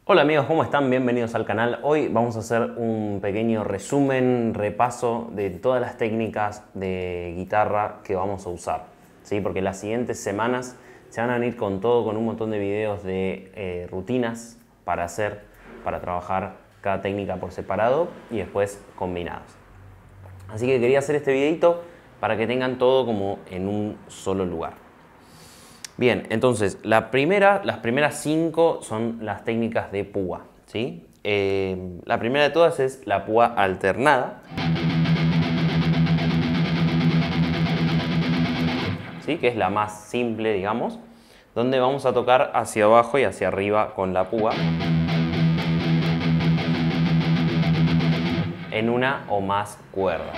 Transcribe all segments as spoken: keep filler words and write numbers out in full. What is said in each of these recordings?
Hola amigos, ¿cómo están? Bienvenidos al canal. Hoy vamos a hacer un pequeño resumen, repaso de todas las técnicas de guitarra que vamos a usar, ¿sí? Porque las siguientes semanas se van a venir con todo, con un montón de videos de eh, rutinas para hacer, para trabajar cada técnica por separado y después combinados. Así que quería hacer este videito para que tengan todo como en un solo lugar. Bien, entonces la primera, las primeras cinco son las técnicas de púa, ¿sí? Eh, la primera de todas es la púa alternada, ¿sí? Que es la más simple, digamos, donde vamos a tocar hacia abajo y hacia arriba con la púa en una o más cuerdas.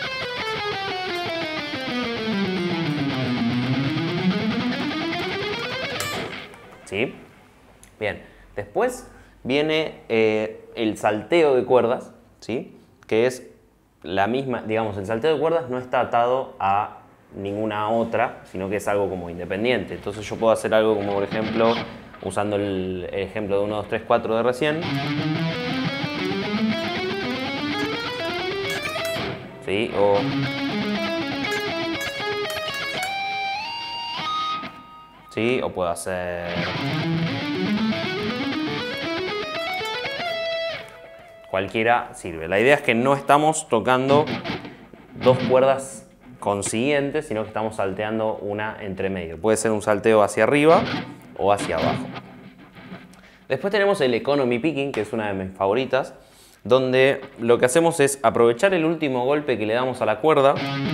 ¿Sí? Bien, después viene eh, el salteo de cuerdas, ¿sí? Que es la misma, digamos, el salteo de cuerdas no está atado a ninguna otra, sino que es algo como independiente. Entonces yo puedo hacer algo como, por ejemplo, usando el ejemplo de uno, dos, tres, cuatro de recién. ¿Sí? O... ¿Sí? O puedo hacer... Cualquiera sirve. La idea es que no estamos tocando dos cuerdas consiguientes, sino que estamos salteando una entre medio. Puede ser un salteo hacia arriba o hacia abajo. Después tenemos el economy picking, que es una de mis favoritas, donde lo que hacemos es aprovechar el último golpe que le damos a la cuerda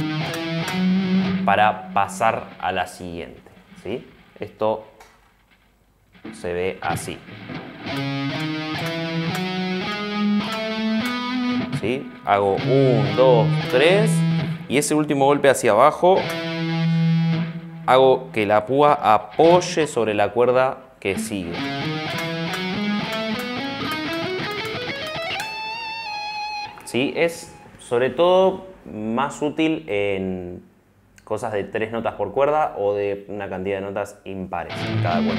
para pasar a la siguiente, ¿sí? Esto se ve así. ¿Sí? Hago uno, dos, tres y ese último golpe hacia abajo hago que la púa apoye sobre la cuerda que sigue. ¿Sí? Es sobre todo más útil en cosas de tres notas por cuerda o de una cantidad de notas impares en cada cuerda.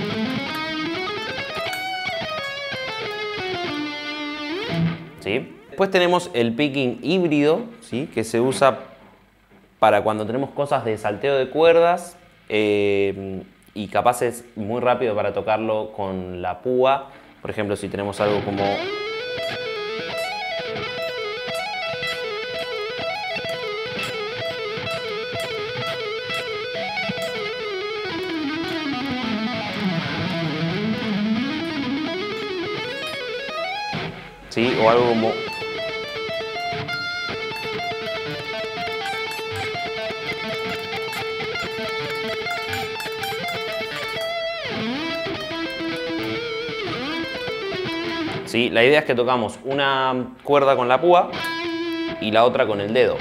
¿Sí? Después tenemos el picking híbrido, ¿sí? Que se usa para cuando tenemos cosas de salteo de cuerdas eh, y capaz es muy rápido para tocarlo con la púa. Por ejemplo, si tenemos algo como... ¿Sí? O algo como... ¿Sí? La idea es que tocamos una cuerda con la púa y la otra con el dedo.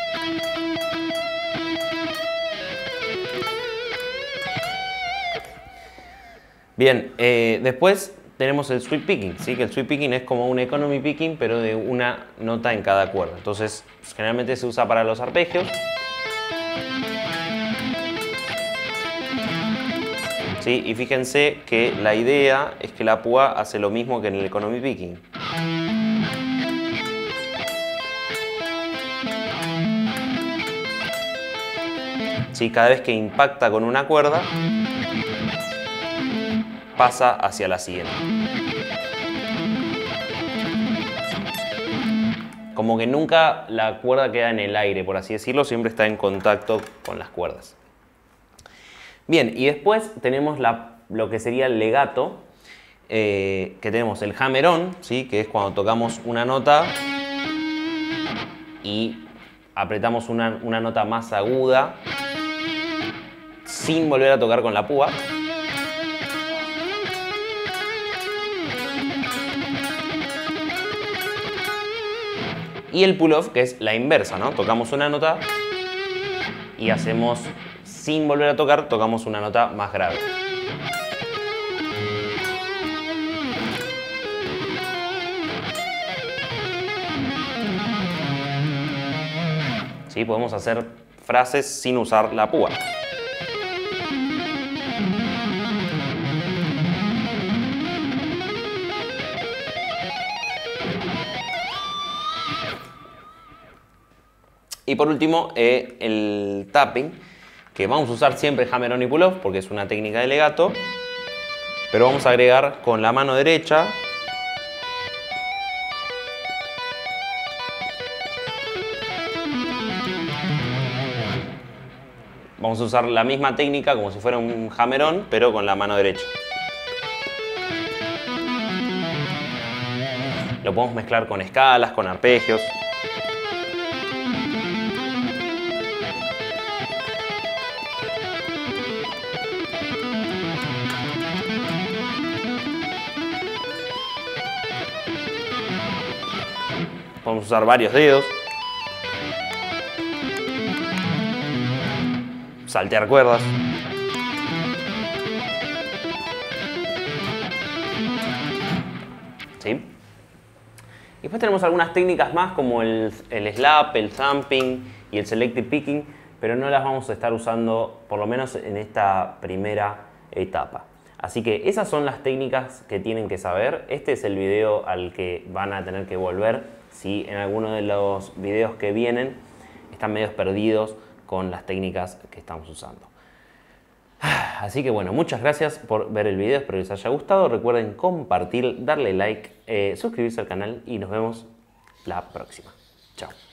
Bien, eh, después tenemos el sweep picking, ¿sí? Que el sweep picking es como un economy picking, pero de una nota en cada cuerda. Entonces, generalmente se usa para los arpegios. ¿Sí? Y fíjense que la idea es que la púa hace lo mismo que en el economy picking. ¿Sí? Cada vez que impacta con una cuerda, pasa hacia la siguiente. Como que nunca la cuerda queda en el aire, por así decirlo, siempre está en contacto con las cuerdas. Bien, y después tenemos la, lo que sería el legato, eh, que tenemos el hammer-on, ¿sí? Que es cuando tocamos una nota y apretamos una, una nota más aguda sin volver a tocar con la púa. Y el pull-off, que es la inversa, ¿no? Tocamos una nota y hacemos, sin volver a tocar, tocamos una nota más grave. ¿Sí? Podemos hacer frases sin usar la púa. Y por último, eh, el tapping, que vamos a usar siempre hammer on y pull off porque es una técnica de legato, pero vamos a agregar con la mano derecha vamos a usar la misma técnica como si fuera un hammer on, pero con la mano derecha. Lo podemos mezclar con escalas, con arpegios. Podemos usar varios dedos. Saltear cuerdas. ¿Sí? Y después tenemos algunas técnicas más como el, el slap, el thumping y el selective picking, pero no las vamos a estar usando por lo menos en esta primera etapa. Así que esas son las técnicas que tienen que saber. Este es el video al que van a tener que volver si en alguno de los videos que vienen están medio perdidos con las técnicas que estamos usando. Así que bueno, muchas gracias por ver el video, espero les haya gustado. Recuerden compartir, darle like, eh, suscribirse al canal y nos vemos la próxima. Chao.